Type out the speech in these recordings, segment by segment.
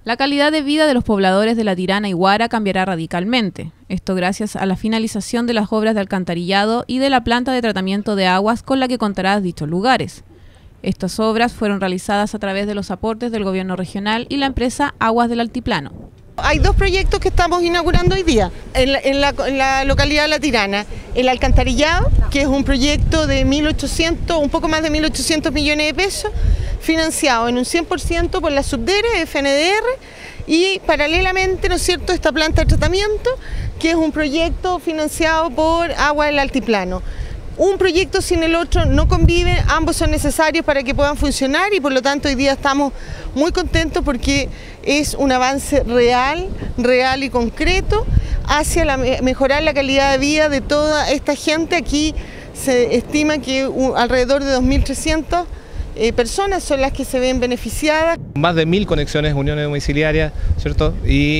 La calidad de vida de los pobladores de La Tirana y Huara cambiará radicalmente. Esto gracias a la finalización de las obras de alcantarillado y de la planta de tratamiento de aguas con la que contará dichos lugares. Estas obras fueron realizadas a través de los aportes del gobierno regional y la empresa Aguas del Altiplano. Hay dos proyectos que estamos inaugurando hoy día en la localidad de La Tirana. El alcantarillado, que es un proyecto de un poco más de 1.800 millones de pesos, financiado en un 100% por la Subdere, FNDR, y paralelamente, ¿no es cierto?, esta planta de tratamiento, que es un proyecto financiado por Aguas del Altiplano. Un proyecto sin el otro no conviven, ambos son necesarios para que puedan funcionar y por lo tanto hoy día estamos muy contentos porque es un avance real y concreto hacia mejorar la calidad de vida de toda esta gente. Aquí se estima que alrededor de 2.300 personas son las que se ven beneficiadas. Más de 1.000 conexiones, uniones domiciliarias, ¿cierto?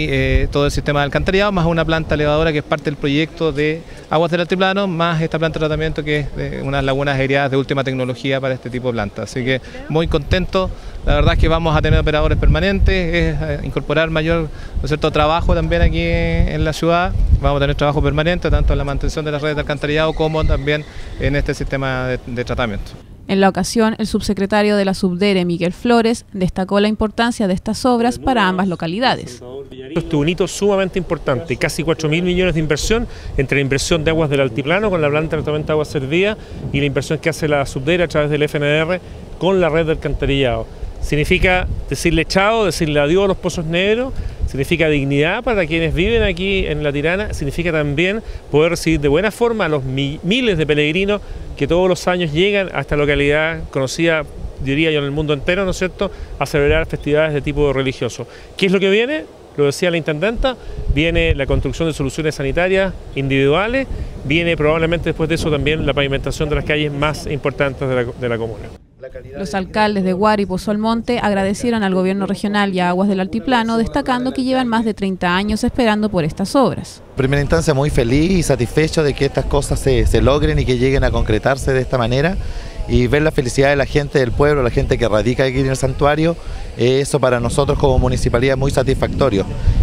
Y todo el sistema de alcantarillado, más una planta elevadora que es parte del proyecto de Aguas del Altiplano, más esta planta de tratamiento que es de unas lagunas aireadas de última tecnología para este tipo de plantas. Así que muy contento, la verdad es que vamos a tener operadores permanentes, es incorporar mayor, ¿no es cierto?, trabajo también aquí en la ciudad. Vamos a tener trabajo permanente tanto en la mantención de las redes de alcantarillado como también en este sistema de tratamiento. En la ocasión, el subsecretario de la Subdere, Miguel Flores, destacó la importancia de estas obras para ambas localidades. Este es un hito sumamente importante, casi 4.000 millones de inversión entre la inversión de Aguas del Altiplano con la planta de tratamiento de agua servida y la inversión que hace la Subdere a través del FNDR con la red de alcantarillado. Significa decirle chao, decirle adiós a los pozos negros, significa dignidad para quienes viven aquí en La Tirana, significa también poder recibir de buena forma a los miles de peregrinos que todos los años llegan a esta localidad conocida, diría yo, en el mundo entero, ¿no es cierto?, a celebrar festividades de tipo religioso. ¿Qué es lo que viene? Lo decía la intendenta, viene la construcción de soluciones sanitarias individuales, viene probablemente después de eso también la pavimentación de las calles más importantes de la comuna. Los alcaldes de Huara y Pozo Almonte agradecieron al gobierno regional y a Aguas del Altiplano, destacando que llevan más de 30 años esperando por estas obras. En primera instancia muy feliz y satisfecho de que estas cosas se logren y que lleguen a concretarse de esta manera y ver la felicidad de la gente del pueblo, la gente que radica aquí en el santuario, eso para nosotros como municipalidad es muy satisfactorio.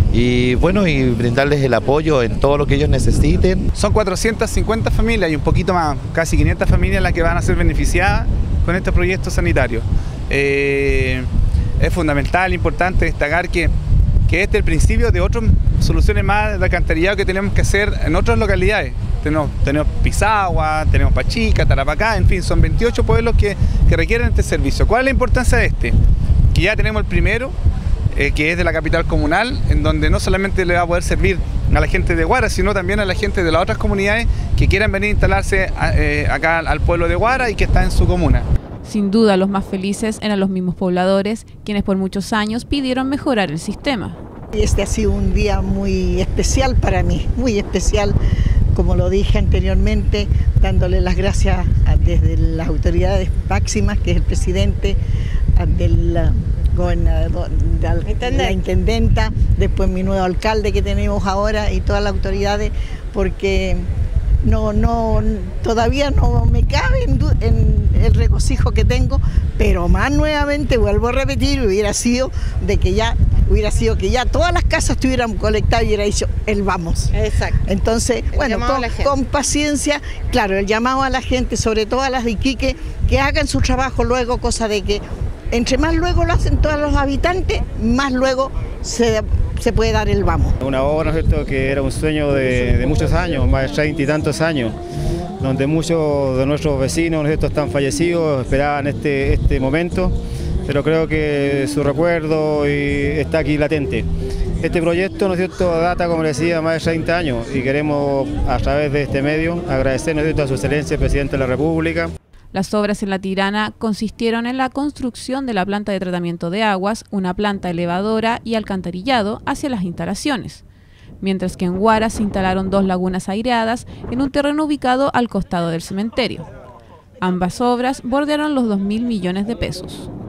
Y bueno, y brindarles el apoyo en todo lo que ellos necesiten. Son 450 familias y un poquito más, casi 500 familias las que van a ser beneficiadas con este proyecto sanitario. Es fundamental, importante destacar que este es el principio de otras soluciones más de alcantarillado que tenemos que hacer en otras localidades. Tenemos Pisagua, tenemos Pachica, Tarapacá, en fin, son 28 pueblos que requieren este servicio. ¿Cuál es la importancia de este? Que ya tenemos el primero, que es de la capital comunal, en donde no solamente le va a poder servir a la gente de Huara, sino también a la gente de las otras comunidades que quieran venir a instalarse acá al pueblo de Huara y que está en su comuna. Sin duda, los más felices eran los mismos pobladores, quienes por muchos años pidieron mejorar el sistema. Este ha sido un día muy especial para mí, muy especial, como lo dije anteriormente, dándole las gracias desde las autoridades máximas, que es el presidente, del gobernador, la intendenta, después mi nuevo alcalde que tenemos ahora y todas las autoridades, porque todavía no me cabe en el regocijo que tengo, pero más nuevamente vuelvo a repetir, hubiera sido que ya todas las casas estuvieran conectadas y hubiera dicho el vamos. Exacto. Entonces, bueno, con paciencia, claro, el llamado a la gente, sobre todo a las de Iquique, que hagan su trabajo luego, cosa de que entre más luego lo hacen todos los habitantes, más luego se puede dar el vamos. Una obra, ¿no es cierto?, que era un sueño de muchos años, más de 30 y tantos años, donde muchos de nuestros vecinos, ¿no es cierto?, están fallecidos, esperaban este momento, pero creo que su recuerdo está aquí latente. Este proyecto, ¿no es cierto?, data, como decía, más de 30 años y queremos, a través de este medio, agradecer, ¿no es cierto?, a su excelencia, el presidente de la República. Las obras en La Tirana consistieron en la construcción de la planta de tratamiento de aguas, una planta elevadora y alcantarillado hacia las instalaciones, mientras que en Huara se instalaron 2 lagunas aireadas en un terreno ubicado al costado del cementerio. Ambas obras bordearon los 2.000 millones de pesos.